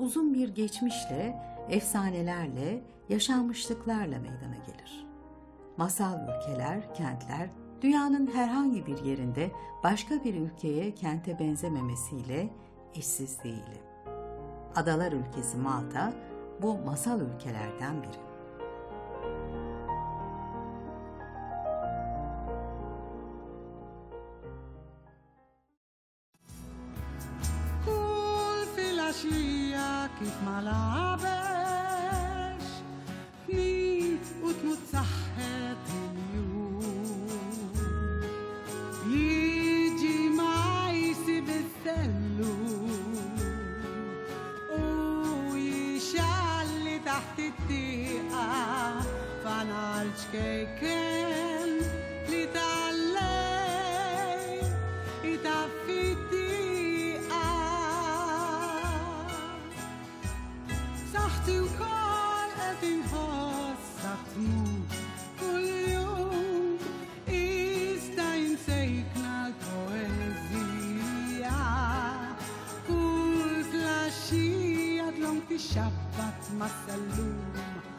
uzun bir geçmişle, efsanelerle, yaşanmışlıklarla meydana gelir. Masal ülkeler, kentler, dünyanın herhangi bir yerinde başka bir ülkeye, kente benzememesiyle eşsizliğiyle. Adalar ülkesi Malta, bu masal ülkelerden biri. كيف ما لعبش نيت وتمتسحت اليوم يجي معيسي بالثلوج ويشعل تحت الدقيقة فنعرج كيكن لتعلي يتعفي شبت مسلوم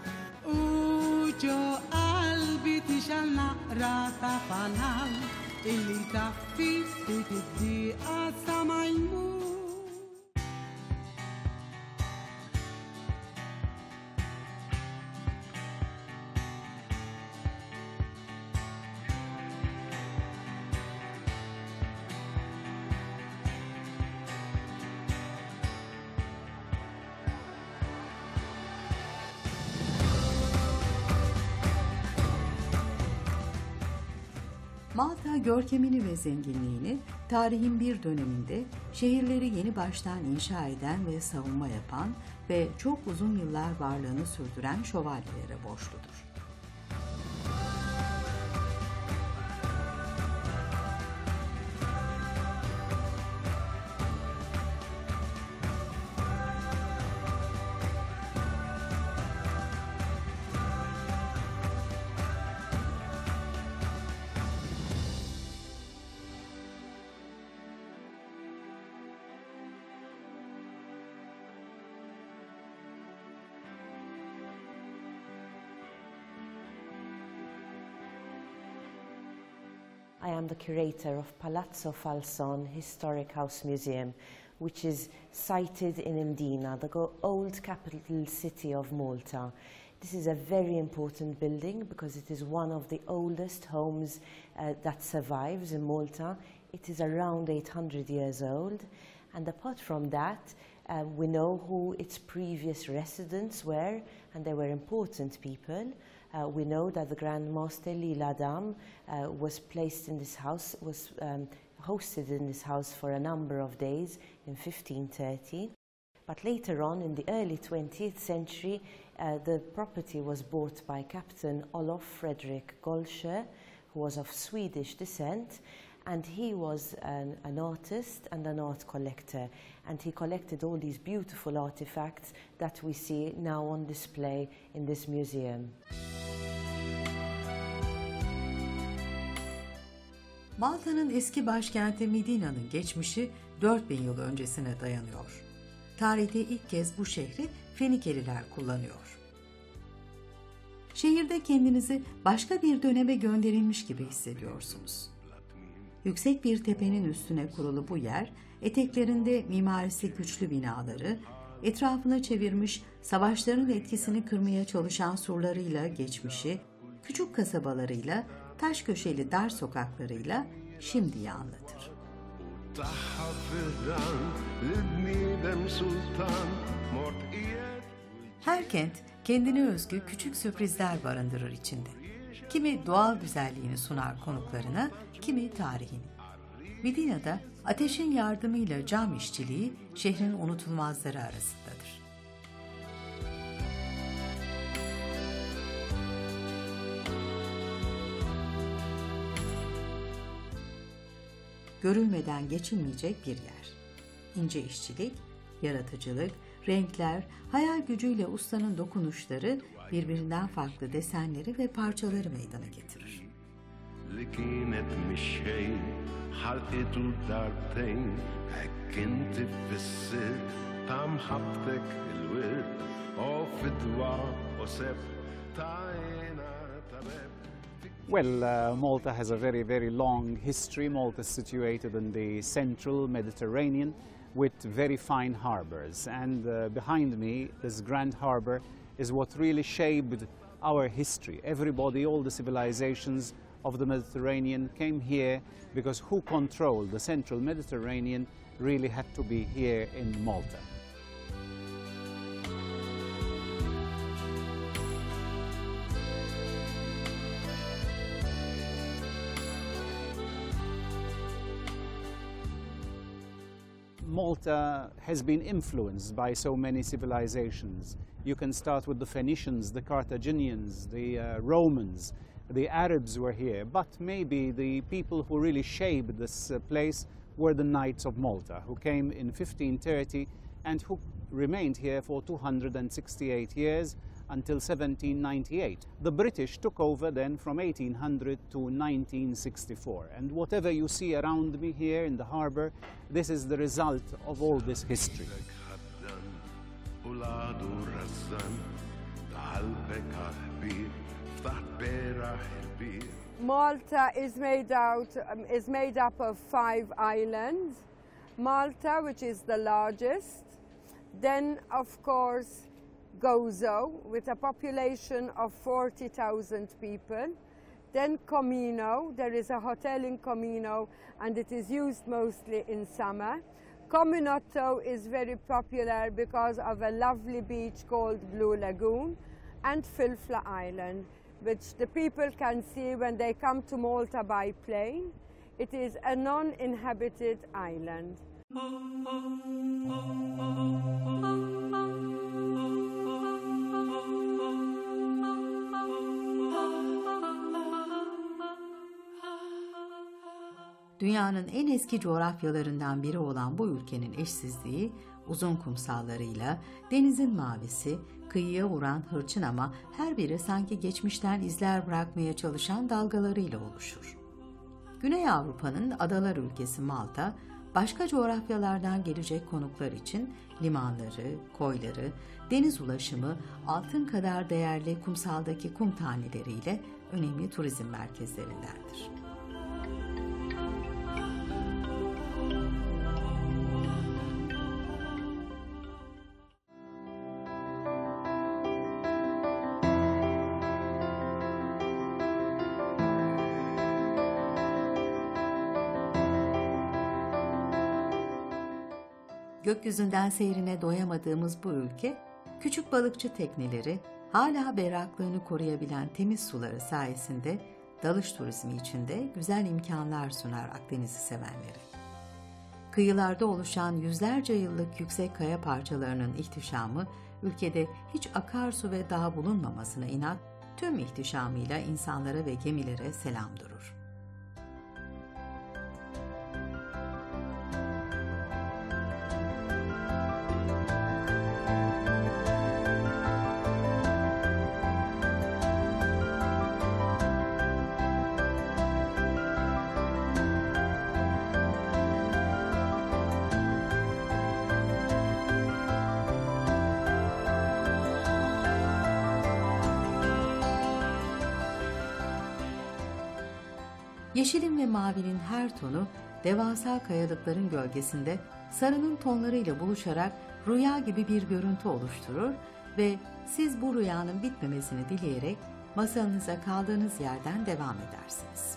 وجو قلبي تشال نقرة فنال اللي تفي تدقيقة سما يموت. Malta görkemini ve zenginliğini tarihin bir döneminde şehirleri yeni baştan inşa eden ve savunma yapan ve çok uzun yıllar varlığını sürdüren şövalyelere borçludur. I am the curator of Palazzo Falson Historic House Museum, which is sited in Mdina, the old capital city of Malta. This is a very important building because it is one of the oldest homes that survives in Malta. It is around 800 years old, and apart from that, we know who its previous residents were, and they were important people. We know that the Grand Master Lil Adam was placed in this house, was hosted in this house for a number of days in 1530. But later on, in the early 20th century, the property was bought by Captain Olof Fredrik Golscher, who was of Swedish descent, and he was an artist and an art collector, and he collected all these beautiful artifacts that we see now on display in this museum. Malta'nın eski başkenti Medina'nın geçmişi 4000 yıl öncesine dayanıyor. Tarihte ilk kez bu şehri Fenikeliler kullanıyor. Şehirde kendinizi başka bir döneme gönderilmiş gibi hissediyorsunuz. Yüksek bir tepenin üstüne kurulu bu yer, eteklerinde mimarisi güçlü binaları, etrafına çevirmiş savaşların etkisini kırmaya çalışan surlarıyla geçmişi, küçük kasabalarıyla, taş köşeli dar sokaklarıyla şimdiyi anlatır. Her kent kendine özgü küçük sürprizler barındırır içinde. Kimi doğal güzelliğini sunar konuklarına, kimi tarihini. Medina'da ateşin yardımıyla cam işçiliği şehrin unutulmazları arasındadır. Görülmeden geçilmeyecek bir yer. İnce işçilik, yaratıcılık, renkler, hayal gücüyle ustanın dokunuşları birbirinden farklı desenleri ve parçaları meydana getirir. tam haptek il-wir o fidwa o seb tajna tabeb. Well, Malta has a very, very long history. Malta is situated in the central Mediterranean with very fine harbors. And behind me, this grand harbor is what really shaped our history. Everybody, all the civilizations of the Mediterranean came here because who controlled the central Mediterranean really had to be here in Malta. Malta has been influenced by so many civilizations. You can start with the Phoenicians, the Carthaginians, the Romans, the Arabs were here, but maybe the people who really shaped this place were the Knights of Malta, who came in 1530 and who remained here for 268 years until 1798. The British took over then from 1800 to 1964. And whatever you see around me here in the harbor, this is the result of all this history. Malta is made up of 5 islands. Malta, which is the largest. Then, of course, Gozo, with a population of 40,000 people. Then Comino, there is a hotel in Comino and it is used mostly in summer. Cominotto is very popular because of a lovely beach called Blue Lagoon, and Filfla Island, which the people can see when they come to Malta by plane. It is a non-inhabited island. Dünyanın en eski coğrafyalarından biri olan bu ülkenin eşsizliği, uzun kumsallarıyla, denizin mavisi, kıyıya vuran hırçın ama her biri sanki geçmişten izler bırakmaya çalışan dalgalarıyla oluşur. Güney Avrupa'nın adalar ülkesi Malta, başka coğrafyalardan gelecek konuklar için limanları, koyları, deniz ulaşımı, altın kadar değerli kumsaldaki kum taneleriyle önemli turizm merkezlerindendir. Gökyüzünden seyrine doyamadığımız bu ülke, küçük balıkçı tekneleri, hala berraklığını koruyabilen temiz suları sayesinde dalış turizmi için de güzel imkanlar sunar Akdeniz'i sevenlere. Kıyılarda oluşan yüzlerce yıllık yüksek kaya parçalarının ihtişamı, ülkede hiç akarsu ve dağ bulunmamasına inat, tüm ihtişamıyla insanlara ve gemilere selam durur. Yeşilin ve mavinin her tonu, devasa kayalıkların gölgesinde sarının tonlarıyla buluşarak rüya gibi bir görüntü oluşturur ve siz bu rüyanın bitmemesini dileyerek masanıza kaldığınız yerden devam edersiniz.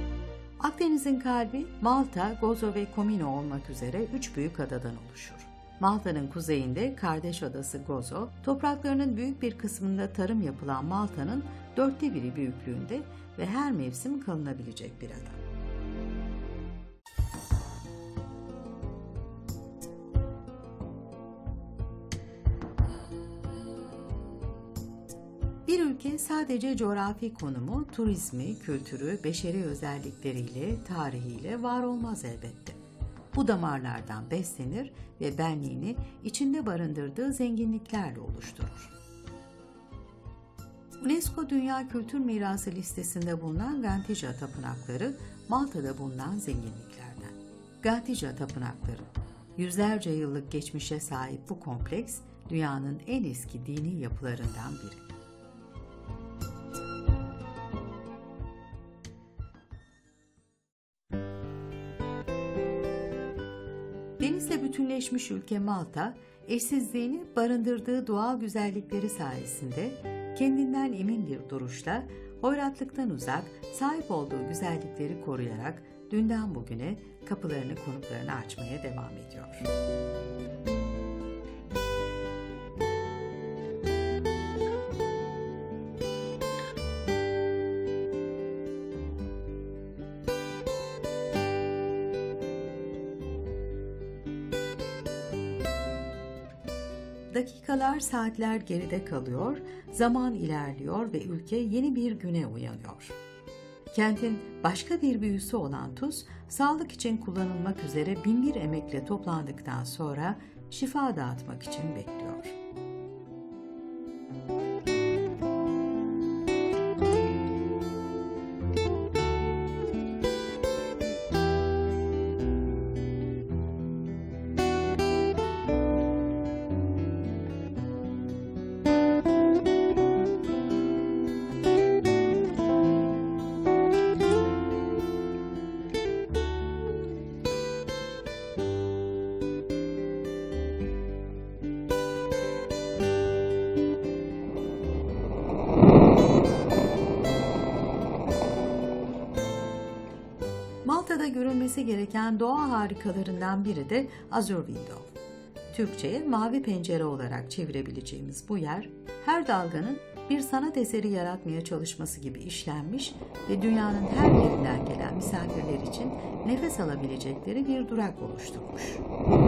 Akdeniz'in kalbi Malta, Gozo ve Comino olmak üzere 3 büyük adadan oluşur. Malta'nın kuzeyinde kardeş adası Gozo, topraklarının büyük bir kısmında tarım yapılan Malta'nın 1/4 büyüklüğünde ve her mevsim kalınabilecek bir ada. Bir ülke sadece coğrafi konumu, turizmi, kültürü, beşeri özellikleriyle, tarihiyle var olmaz elbette. Bu damarlardan beslenir ve benliğini içinde barındırdığı zenginliklerle oluşturur. UNESCO Dünya Kültür Mirası listesinde bulunan Gantija Tapınakları, Malta'da bulunan zenginliklerden. Gantija Tapınakları, yüzlerce yıllık geçmişe sahip bu kompleks, dünyanın en eski dini yapılarından biri. Denizle bütünleşmiş ülke Malta, eşsizliğini barındırdığı doğal güzellikleri sayesinde kendinden emin bir duruşla, hoyratlıktan uzak, sahip olduğu güzellikleri koruyarak dünden bugüne kapılarını konuklarına açmaya devam ediyor. Dakikalar, saatler geride kalıyor, zaman ilerliyor ve ülke yeni bir güne uyanıyor. Kentin başka bir büyüsü olan tuz, sağlık için kullanılmak üzere binbir emekle toplandıktan sonra şifa dağıtmak için bekliyor. Malta'da görülmesi gereken doğa harikalarından biri de Azure Window. Türkçe'ye mavi pencere olarak çevirebileceğimiz bu yer, her dalganın bir sanat eseri yaratmaya çalışması gibi işlenmiş ve dünyanın her yerinden gelen misafirler için nefes alabilecekleri bir durak oluşturmuş.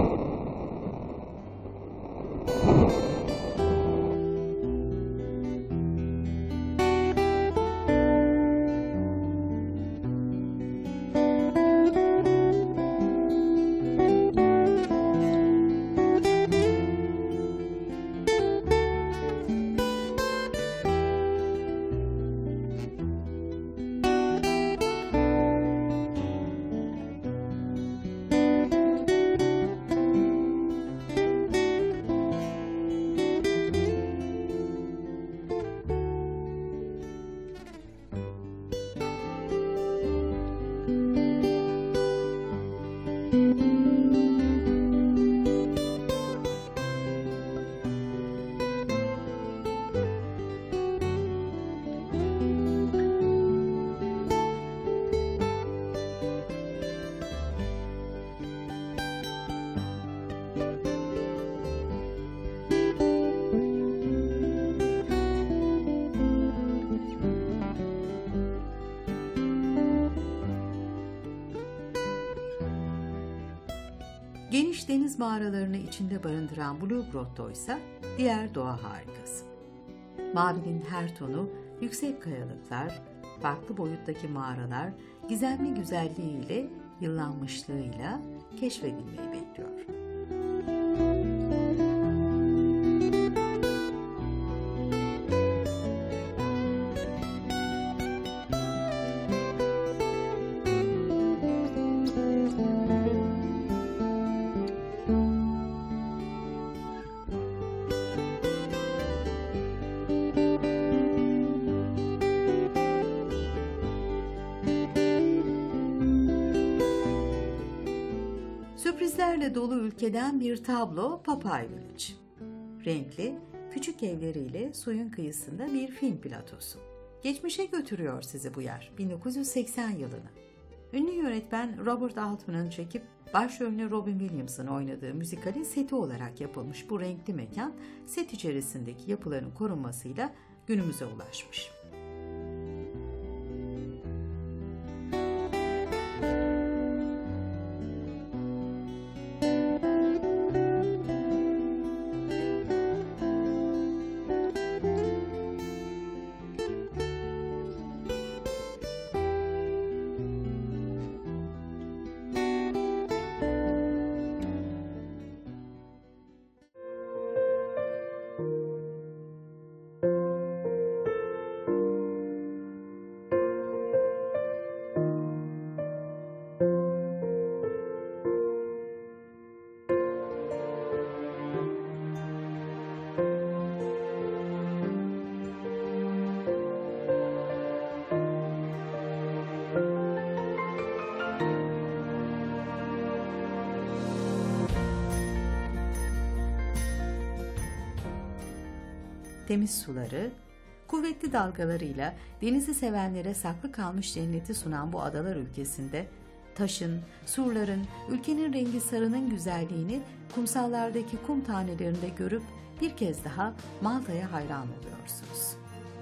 Geniş deniz mağaralarını içinde barındıran Blue Grotto ise diğer doğa harikası. Mavinin her tonu, yüksek kayalıklar, farklı boyuttaki mağaralar, gizemli güzelliğiyle, yıllanmışlığıyla keşfedilmeyi bekliyor. Sürprizlerle dolu ülkeden bir tablo Papay Village. Renkli, küçük evleriyle suyun kıyısında bir film platosu. Geçmişe götürüyor sizi bu yer, 1980 yılına. Ünlü yönetmen Robert Altman'ın çekip başrolünü Robin Williams'ın oynadığı müzikalin seti olarak yapılmış bu renkli mekan, set içerisindeki yapıların korunmasıyla günümüze ulaşmış. Temiz suları, kuvvetli dalgalarıyla denizi sevenlere saklı kalmış cenneti sunan bu adalar ülkesinde, taşın, surların, ülkenin rengi sarının güzelliğini kumsallardaki kum tanelerinde görüp bir kez daha Malta'ya hayran oluyorsunuz.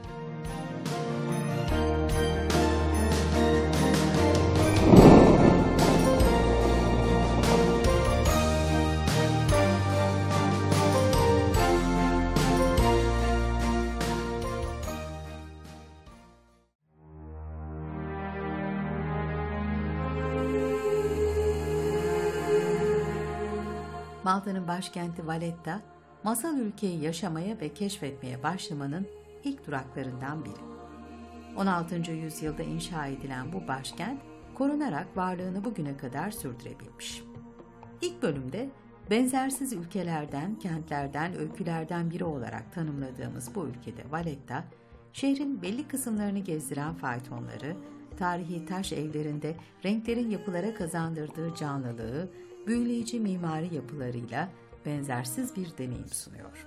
Malta'nın başkenti Valletta, masal ülkeyi yaşamaya ve keşfetmeye başlamanın ilk duraklarından biri. 16. yüzyılda inşa edilen bu başkent, korunarak varlığını bugüne kadar sürdürebilmiş. İlk bölümde benzersiz ülkelerden, kentlerden, öykülerden biri olarak tanımladığımız bu ülkede Valletta, şehrin belli kısımlarını gezdiren faytonları, tarihi taş evlerinde renklerin yapılara kazandırdığı canlılığı, büyüleyici mimari yapılarıyla benzersiz bir deneyim sunuyor.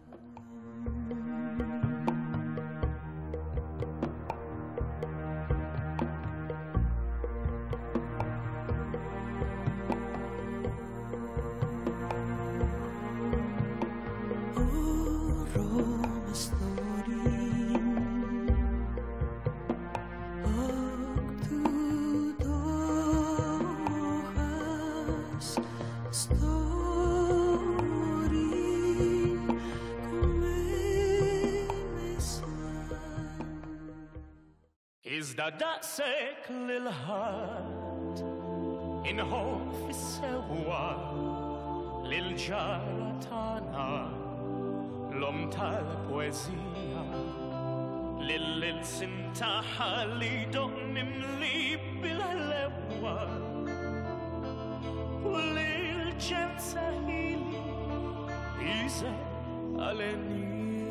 Is da daqsek lil-ħadd inħobb fis-sewwa lil-ġara tagħna l-om tal-poeżija lil-ilsim tagħha li doq mimli bil-ħlewwa u lil-ġenza ħili jiżel għalenija.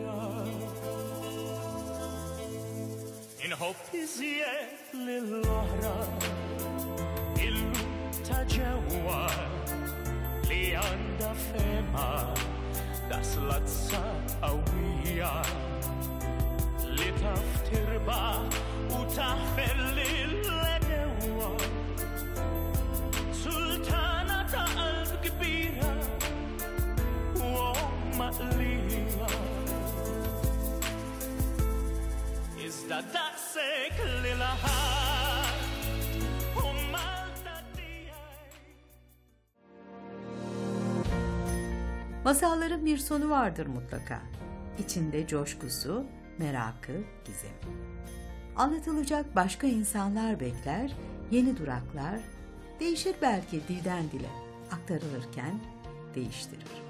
Inħobb iżjed lill-oħra illu ta' ġewwa li għandha fema daslazza qawwija li taf tirbaħ u taħfer lill-ewwa sultana ta' qalb kbira u maqlija. Iżda daqsek lil-ħadd u Malta tiegħi. Masalların bir sonu vardır mutlaka. İçinde coşkusu, merakı, gizemi. Anlatılacak başka insanlar bekler, yeni duraklar, değişir belki dilden dile, aktarılırken değiştirir.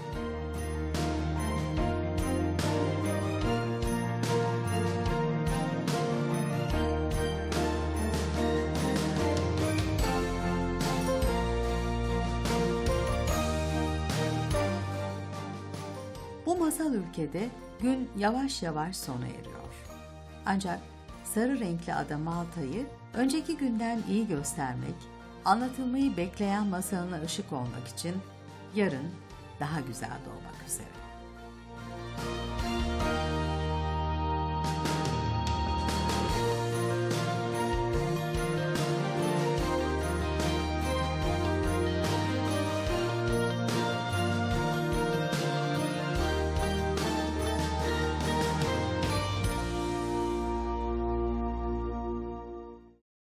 Bu masal ülkede gün yavaş yavaş sona eriyor. Ancak sarı renkli ada Malta'yı önceki günden iyi göstermek, anlatılmayı bekleyen masalına ışık olmak için yarın daha güzel doğmak üzere.